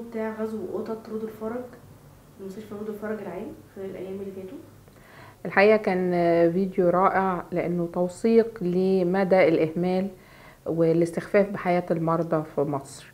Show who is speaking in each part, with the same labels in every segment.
Speaker 1: بتاع غزو قطط رود الفرج، مستشفى رود الفرج العام في الايام اللي فاتوا؟
Speaker 2: الحقيقة كان فيديو رائع لأنه توثيق لمدى الإهمال والاستخفاف بحياة المرضى في مصر.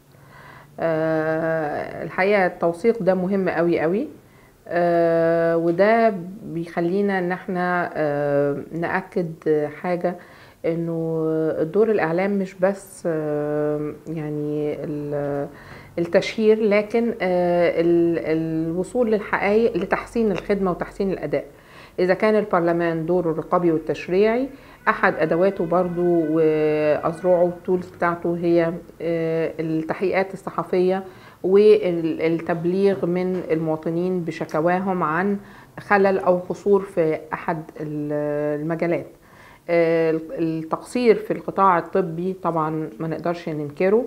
Speaker 2: الحقيقة التوثيق ده مهم قوي قوي، وده بيخلينا ان احنا نأكد حاجة، انه دور الاعلام مش بس يعني التشهير، لكن الوصول للحقائق لتحسين الخدمة وتحسين الاداء. اذا كان البرلمان دوره الرقابي والتشريعي، احد ادواته برضو واذرعه التولز بتاعته هي التحقيقات الصحفية والتبليغ من المواطنين بشكواهم عن خلل أو قصور في أحد المجالات. التقصير في القطاع الطبي طبعا ما نقدرش ننكره.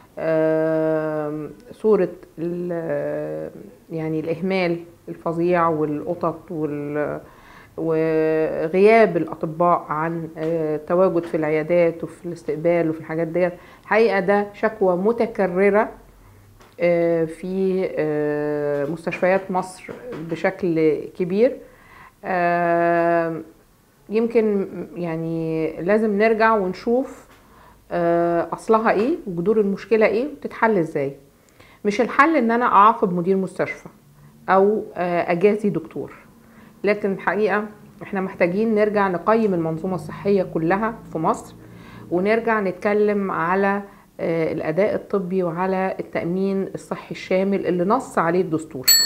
Speaker 2: صورة يعني الإهمال الفظيع والقطط وغياب الأطباء عن تواجد في العيادات وفي الاستقبال وفي الحاجات ديت، حقيقة ده شكوى متكررة في مستشفيات مصر بشكل كبير. يمكن يعني لازم نرجع ونشوف أصلها إيه وجذور المشكلة إيه وتتحل إزاي. مش الحل إن أنا أعاقب مدير مستشفى أو أجازي دكتور، لكن الحقيقة إحنا محتاجين نرجع نقيم المنظومة الصحية كلها في مصر، ونرجع نتكلم على الأداء الطبي وعلى التأمين الصحي الشامل اللي نص عليه الدستور.